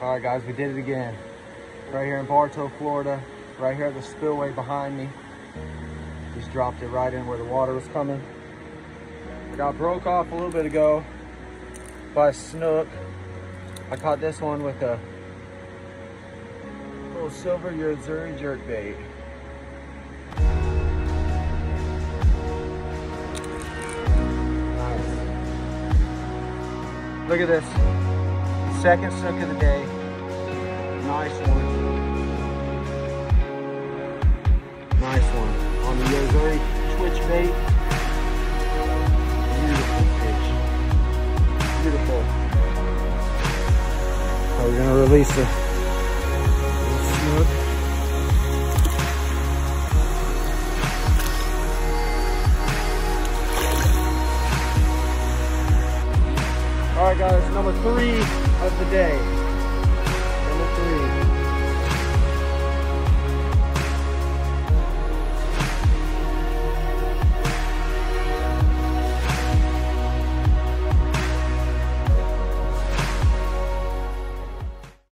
All right, guys, we did it again. Right here in Bartow, Florida. Right here at the spillway behind me. Just dropped it right in where the water was coming. Got broke off a little bit ago by a snook. I caught this one with a little silver Yo-Zuri jerkbait. Nice. Look at this. Second snook of the day. Nice one. Nice one. On the Yo-Zuri twitch bait. Beautiful fish. Beautiful. So we're gonna release the snook. All right, guys, number 3 of the day.